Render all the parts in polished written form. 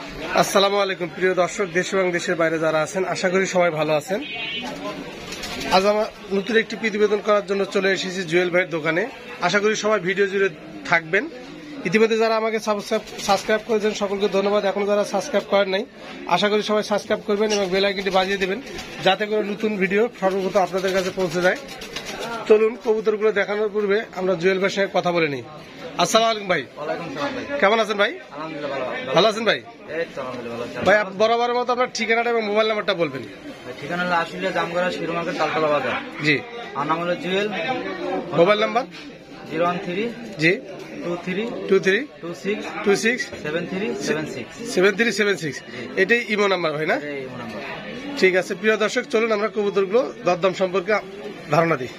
আসসালামু আলাইকুম প্রিয় দর্শক, দেশ এবং দেশের বাইরে যারা আছেন, আশা করি সবাই ভালো আছেন। আজ আমার নতুন একটি প্রতিবেদন করার জন্য চলে এসেছি জুয়েল ভাইয়ের দোকানে। আশা করি সবাই ভিডিও জুড়ে থাকবেন। ইতিমধ্যে যারা আমাকে সাবস্ক্রাইব করেছেন সকলকে ধন্যবাদ। এখন যারা সাবস্ক্রাইব করেন নাই, আশা করি সবাই সাবস্ক্রাইব করবেন এবং বেল আইকনটি বাজিয়ে দেবেন, যাতে করে নতুন ভিডিও সর্বপ্রথম আপনাদের কাছে পৌঁছে যায়। চলুন কবুতরগুলো দেখানোর পূর্বে আমরা জুয়েল ভাইয়ের সঙ্গে কথা বলে নিই। আসসালামু আলাইকুম ভাই। কেমন আছেন ভাই? ভালো আছেন ভাই? ভাই বরাবরের মতো আপনার ঠিকানাটা এবং মোবাইল নাম্বারটা বলবেন। ঠিকানা হলো আশুলিয়া জামগড়া শিরো মার্কেট তালতলা বাজার। জি। আর নাম হলো জুয়েল। মোবাইল নাম্বার 013 জি 23 23 26 26 7376 7376। এটাই ইমো নাম্বার ভাই না? এই নাম্বার। ঠিক আছে প্রিয় দর্শক, চলুন আমরা কবুতরগুলো দরদাম সম্পর্কে ধারণা দিই।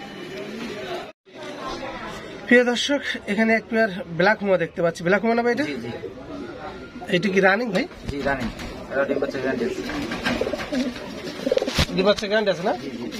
প্রিয় দর্শক, এখানে এক পেয়ার ব্ল্যাক হুমা দেখতে পাচ্ছি। ব্ল্যাক হুমা না ভাই? এটা জি জি এটা কি রানিং ভাই? জি রানিং। এটা ডিম বাচ্চা গ্যারান্টি আছে। ডিম বাচ্চা গ্যারান্টি আছে না? জি জি।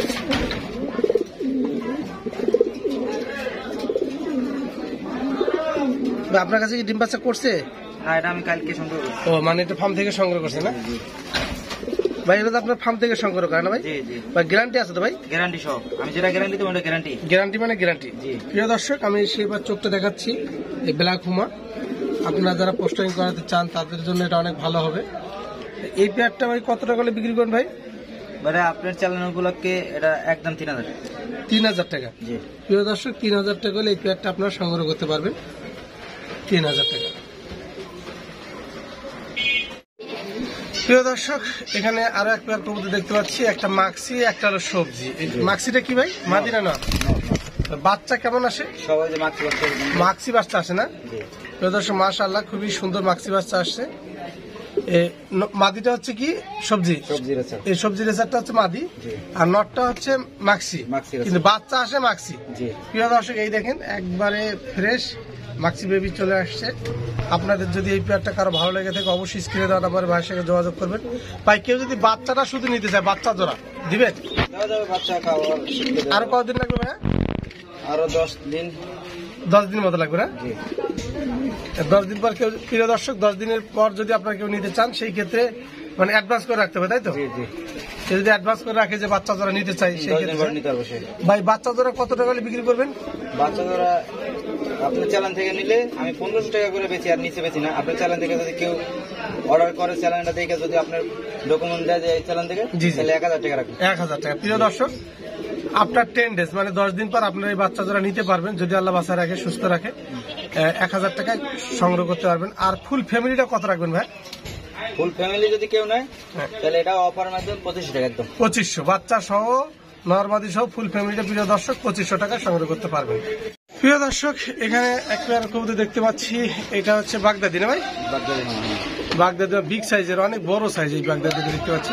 ভাই আপনার কাছে কি ডিম বাচ্চা করছে? না, এটা আমি কালকে সংগ্রহ করছি। ও মানে এটা ফার্ম থেকে সংগ্রহ করছে না জি ভাই? এটা তো আপনার ফার্ম থেকে সংগ্রহ করে না ভাই? জি জি। ভাই গ্যারান্টি আছে তো ভাই? গ্যারান্টি সব। আমি যেটা গ্যারান্টি দেবো ওটা গ্যারান্টি। গ্যারান্টি মানে গ্যারান্টি। জি। প্রিয় দর্শক, আমি সেইবার চোখটা দেখাচ্ছি এই ব্ল্যাক হুমা। আপনারা যারা পোস্টারিং করাতে চান তাদের জন্য এটা অনেক ভালো হবে। এই পেয়ারটা ভাই কত টাকা করে বিক্রি করেন ভাই? মানে আপনার চ্যানেল গুলোকে এটা একদম 3000। 3000 টাকা। জি। প্রিয় দর্শক, 3000 টাকা হলে এই পেয়ারটা আপনারা সংগ্রহ করতে পারবেন। 3000 টাকা। প্রিয় দর্শক, এখানে আরো এক পেয়ার কবুতর দেখতে পাচ্ছি, একটা মাক্সি, একটা হলো সবজি। মাক্সিটা কি ভাই, মাদিনা না? বাচ্চা কেমন আসে? সবাই যে মাছি বাচ্চা। মাক্সি বাচ্চা আসে না? জি। প্রিয় দর্শক, মাশাআল্লাহ খুবই সুন্দর মাক্সি বাচ্চা আসছে। মাদিটা হচ্ছে কি সবজি? সবজি রেসার। এই সবজি রেসারটা হচ্ছে মাদি, জি। আর নটটা হচ্ছে মাক্সি। মাক্সি রেসার। কিন্তু বাচ্চা আসে মাক্সি। জি। প্রিয় দর্শক, এই দেখেন একবারে ফ্রেশ মাক্সি বেবি চলে আসছে। আপনাদের যদি এই পেয়ারটা কারো ভালো লেগে থাকে, অবশ্যই স্ক্রিনে দেওয়া নাম্বারে ভাইয়ের সঙ্গে যোগাযোগ করবেন। ভাই কেউ যদি বাচ্চাটা শুধু নিতে চায়, বাচ্চা জোড়া দিবেন? দেওয়া যাবে বাচ্চা খাওয়ার। আরো কতদিন লাগবে ভাইয়া? আরো 10 দিন। 10 দিন মতো লাগবে না? জি। 10 দিন পর কেউ, প্রিয় দর্শক, 10 দিনের পর যদি আপনারা কেউ নিতে চান, সেই ক্ষেত্রে মানে অ্যাডভান্স করে রাখতে হবে, তাই তো? জি জি। কেউ যদি অ্যাডভান্স করে রাখে যে বাচ্চা জোড়া নিতে চাই, সেই 10 দিন পর ক্ষেত্রে নিতে পারবো সে। ভাই বাচ্চা জোড়া কত টাকা হলে বিক্রি করবেন? বাচ্চা ধরা আপনার চ্যানেল থেকে নিলে আমি 1500 টাকা করে বেচি, আর নিচে বেচি না। আপনার চ্যানেল থেকে যদি কেউ অর্ডার করে, চ্যানেলটা দেখে যদি আপনার ডকুমেন্ট দেয় যে এই চ্যানেল থেকে, জি, জি। তাহলে 1000 টাকা রাখবেন। 1000 টাকা। প্রিয় দর্শক, আফটার 10 ডেজ মানে 10 দিন পর আপনার এই বাচ্চা জোড়া নিতে পারবেন, যদি আল্লাহ বাঁচা রাখে, সুস্থ রাখে। 1000 টাকায় সংগ্রহ করতে পারবেন। আর ফুল ফ্যামিলিটা কত রাখবেন ভাই? ফুল ফ্যামিলি যদি কেউ নেয়, তাহলে এটা অফার মাধ্যমে 2500 টাকা একদম। 2500 বাচ্চা সহ, নরমাদি সহ ফুল ফ্যামিলিটা প্রিয় দর্শক 2500 টাকা সংগ্রহ করতে পারবেন। প্রিয় দর্শক, এখানে এক পেয়ার কবুতর দেখতে পাচ্ছি। এটা হচ্ছে বাগদাদি না ভাই? বাগদাদি বিগ সাইজের, অনেক বড় সাইজ এই বাগদাদি দেখতে পাচ্ছি।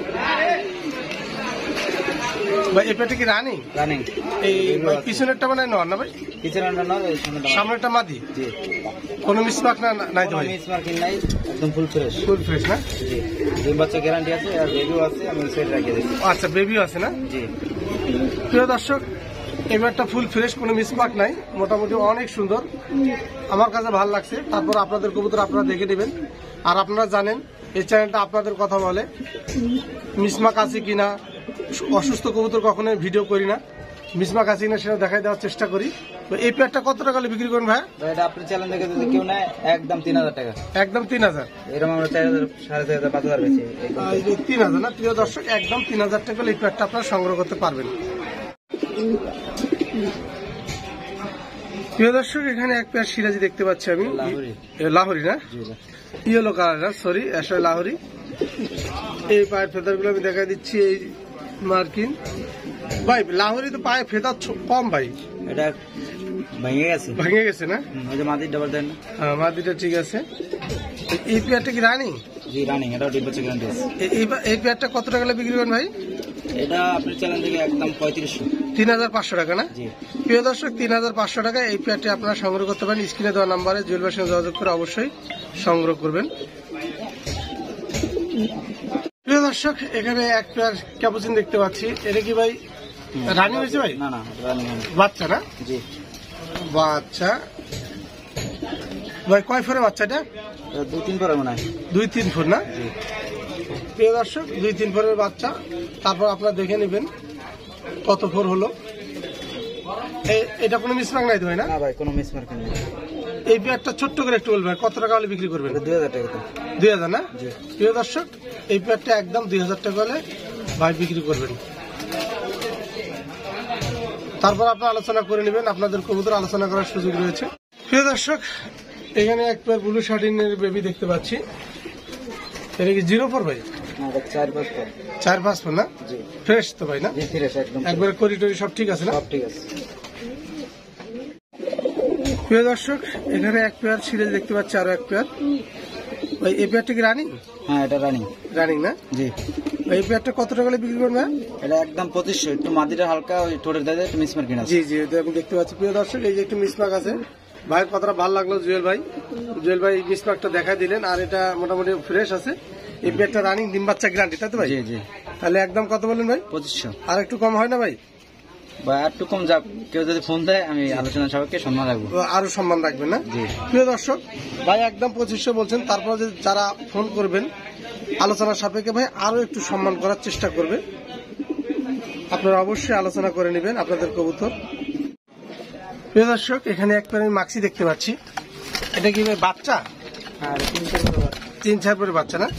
ভাই এই পেয়ারটা কি রানিং? রানিং। এই পিছনেরটা মানে নর না ভাই? পিছনেরটা নর, এই সামনেটা মাদি। সামনেরটা মাদি। জি। কোনো মিসমার্ক নাই তো কোনো ভাই? মিস মার্কিং নাই, একদম ফুল ফ্রেশ। ফুল ফ্রেশ না? জি। ডিম বাচ্চা গ্যারান্টি আছে, আর বেবিও আছে, আমি সেট রাখিয়ে দিচ্ছি। আচ্ছা, বেবিও আছে না? জি। প্রিয় দর্শক, এবারটা ফুল ফ্রেশ, কোনো মিসমার্ক নাই, মোটামুটি অনেক সুন্দর, আমার কাছে ভালো লাগছে। তারপর আপনাদের কবুতর আপনারা দেখে নেবেন। আর আপনারা জানেন এই চ্যানেলটা আপনাদের কথা বলে, মিসমার্ক আছে কিনা, অসুস্থ কবুতর কখনোই ভিডিও করি না, মিসমার্ক আছে কিনা সেটা দেখাই দেওয়ার চেষ্টা করি। তো এই পেয়ারটা কত টাকা বিক্রি করবেন ভাই? এটা আপনার চ্যানেল থেকে যদি কেউ নেয়, একদম 3000 টাকা। একদম 3000। এরকম আমরা 4000, 4500, 5000 বেচি। 3000 না? প্রিয় দর্শক, একদম 3000 টাকা এই পেয়ারটা আপনারা সংগ্রহ করতে পারবেন। প্রিয় দর্শক, এখানে এক পেয়ার সিরাজি দেখতে পাচ্ছি আমি। লাহোরি না? ইয়েলো কালার না, সরি, আসলে লাহোরি। এই পায়ের ফেদার গুলো আমি দেখা দিচ্ছি, এই মার্কিন। ভাই লাহোরি তো পায়ে ফেদার কম ভাই, এটা ভেঙে গেছে। ভেঙে গেছে না? ওই যে মাদির ডাবল দেন না? মাদিটা ঠিক আছে। এই পেয়ারটা কি রানিং? জি রানিং। এটাও ডিম বাচ্চা গ্যারান্টি আছে। এই পেয়ারটা কত টাকা বিক্রি করেন ভাই? এটা আপনার চ্যানেল থেকে একদম 3500। 3500 টাকা না? জি। প্রিয় দর্শক, 3500 টাকা এই পেয়ারটি আপনারা সংগ্রহ করতে পারেন। স্ক্রিনে দেওয়া নাম্বারে জুয়েল ভাইয়ের সঙ্গে যোগাযোগ করে অবশ্যই সংগ্রহ করবেন। প্রিয় দর্শক, এখানে এক পেয়ার ক্যাপুচিন দেখতে পাচ্ছি। এটা কি ভাই রানিং হয়েছে ভাই? না না, রানিং বাচ্চা না? জি। বাচ্চা ভাই কয় ফেরে বাচ্চাটা? 2-3 পরে মনে হয়। 2-3 ফুট না? জি। প্রিয় দর্শক 2-3 ফুটের বাচ্চা, তারপর আপনারা দেখে নেবেন কত ফোর হলো। এটা কোনো মিসমার্ক নাই তো ভাই না? না ভাই, কোনো মিসমার্ক নেই। এই পেয়ারটা ছোট্ট করে একটু বলবেন কত টাকা হলে বিক্রি করবেন? 2000 টাকা। 2000 না? জি। প্রিয় দর্শক এই পেয়ারটা একদম 2000 টাকা হলে ভাই বিক্রি করবেন। তারপর আপনারা আলোচনা করে নেবেন, আপনাদের কবুতর আলোচনা করার সুযোগ রয়েছে। প্রিয় দর্শক এখানে এক পেয়ার ব্লু শার্টিনের বেবি দেখতে পাচ্ছি। এটা কি 04 ভাই? না, এটা 4-5 পর। 4-5 ফুট না? জি। ফ্রেশ তো ভাই না? জি, ফ্রেশ একদম। একবারে করিডোরি সব ঠিক আছে না? সব ঠিক আছে। প্রিয় দর্শক এখানে এক পেয়ার সিরিজ দেখতে পাচ্ছি, আরো এক পেয়ার। ভাই এই পেয়ারটা কি রানিং? হ্যাঁ, এটা রানিং। রানিং না? জি। ভাই এই পেয়ারটা কত টাকা হলে বিক্রি করবেন? এটা একদম 2500। একটু মাটিটা হালকা ওই ঠোঁটের দাদা একটু মিসমার্ক আছে। জি জি, এটা আমি দেখতে পাচ্ছি। প্রিয় দর্শক এই যে একটু মিসমার্ক আছে। ভাইয়ের কথাটা ভালো লাগলো জুয়েল ভাই। জুয়েল ভাই মিসমার্কটা দেখা দিলেন, আর এটা মোটামুটি ফ্রেশ আছে। এই পেয়ারটা রানিং, ডিম বাচ্চা গ্যারান্টি, তাই তো ভাই? জি জি। তাহলে একদম কত বলেন ভাই? 2500। আর একটু কম হয় না ভাই? বা একটু কম যাক, কেউ যদি ফোন দেয় আমি আলোচনা সবাইকে সম্মান রাখবো। তো আরো সম্মান রাখবেন না? জি। প্রিয় দর্শক ভাই একদম 2500 বলছেন, তারপর যে যারা ফোন করবেন আলোচনার সাপেক্ষে ভাই আরো একটু সম্মান করার চেষ্টা করবে। আপনারা অবশ্যই আলোচনা করে নেবেন আপনাদের কবুতর। প্রিয় দর্শক এখানে এক পেয়ার আমি মাক্সি দেখতে পাচ্ছি। এটা কি ভাই বাচ্চা? হ্যাঁ, 3-4 পরের বাচ্চা না?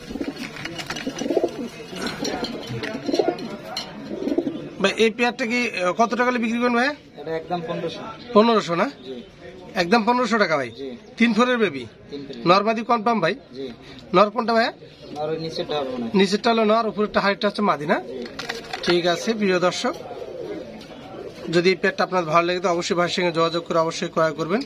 ভাই এই পেয়ারটা কি কত টাকা হলে বিক্রি করবেন ভাই? এটা একদম 1500। 1500 না? জি একদম 1500 টাকা ভাই। জি। 3 ফোরের বেবি, 3 নরমাদি কনফার্ম ভাই? জি। নর কোনটা ভাইয়া? আর ওই নিচেরটা হবে না। নিচেরটা হলো নর, উপরেরটা হাইটটা হচ্ছে মাদি না? ঠিক আছে প্রিয় দর্শক, যদি এই পেয়ারটা আপনার ভালো লাগে তো অবশ্যই ভাইয়ের সঙ্গে যোগাযোগ করে অবশ্যই ক্রয় করবেন।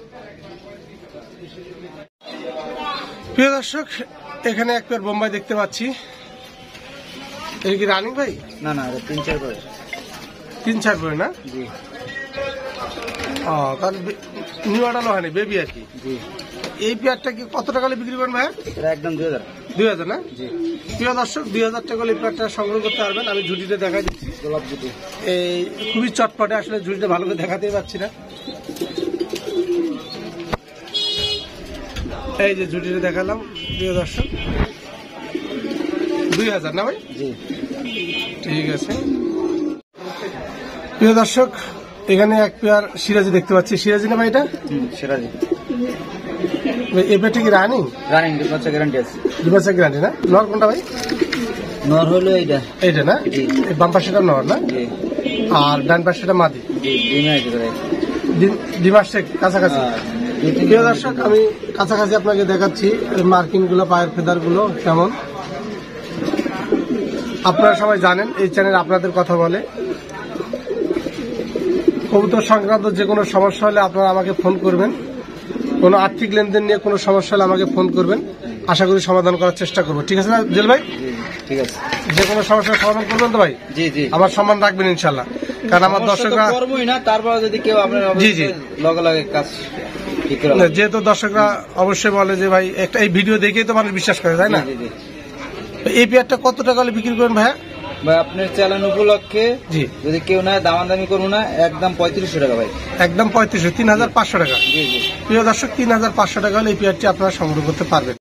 প্রিয় দর্শক এখানে এক পেয়ার বোম্বাই দেখতে পাচ্ছি। এটা কি রানিং ভাই? না না, এটা 3-4 পরে। 3-4 পরে না? জি ও তাহলে নিউ আডালো হয়নি, বেবি আর কি। জি। এই পেয়ারটা কি কত টাকা হলে বিক্রি করবেন ভাইয়া? এটা একদম 2000। 2000 না? জি। প্রিয় দর্শক 2000 টাকা হলে এই পেয়ারটা সংগ্রহ করতে পারবেন। আমি ঝুটিতে দেখাই দিচ্ছি। গোলাপ জুটি। এই খুবই চটপটে, আসলে ঝুড়িটা ভালো করে দেখাতেই পাচ্ছি না। এই যে ঝুড়িটা দেখালাম প্রিয় দর্শক, 2000 না ভাই? জি। ঠিক আছে প্রিয় দর্শক এখানে এক পেয়ার সিরাজি দেখতে পাচ্ছি। সিরাজি না ভাই এটা? সিরাজি। এই পেয়ারটা কি রানিং? রানিং, 2 বছর গ্যারান্টি আছে। 2 বছর গ্যারান্টি না? নর কোনটা ভাই? নর হলো এইটা। এইটা না? জি। এই বাম পাশেটা নর না? জি আর ডান পাশেটা মাদি। জি। ডিমে আছে করে। ডিমাসে কাছাকাছি। প্রিয় দর্শক আমি কাছাকাছি আপনাকে দেখাচ্ছি মার্কিং গুলো, পায়ের ফেদার গুলো কেমন। আপনারা সবাই জানেন এই চ্যানেল আপনাদের কথা বলে। কবুতর সংক্রান্ত যে কোনো সমস্যা হলে আপনারা আমাকে ফোন করবেন। কোনো আর্থিক লেনদেন নিয়ে কোনো সমস্যা হলে আমাকে ফোন করবেন, আশা করি সমাধান করার চেষ্টা করবো। ঠিক আছে না জেল ভাই? ঠিক আছে। যে কোনো সমস্যার সমাধান করবেন তো ভাই? জি জি। আমার সম্মান রাখবেন ইনশাল্লাহ, কারণ আমার দর্শকরা করবোই না, তারপর যদি কেউ আপনার জি জি লগে লগে কাজ ঠিক করে। যেহেতু দর্শকরা অবশ্যই বলে যে ভাই একটা এই ভিডিও দেখেই তো মানুষ বিশ্বাস করে, তাই না? জি জি। এই পেয়ারটা কত টাকা হলে বিক্রি করবেন ভাইয়া? ভাই আপনার চ্যানেল উপলক্ষে জি যদি কেউ না দামাদামি করবো না, একদম 3500 টাকা ভাই। একদম 3500, 3500 টাকা। জি জি। প্রিয় দর্শক 3500 টাকা হলে এই পেয়ারটি আপনারা সংগ্রহ করতে পারবেন।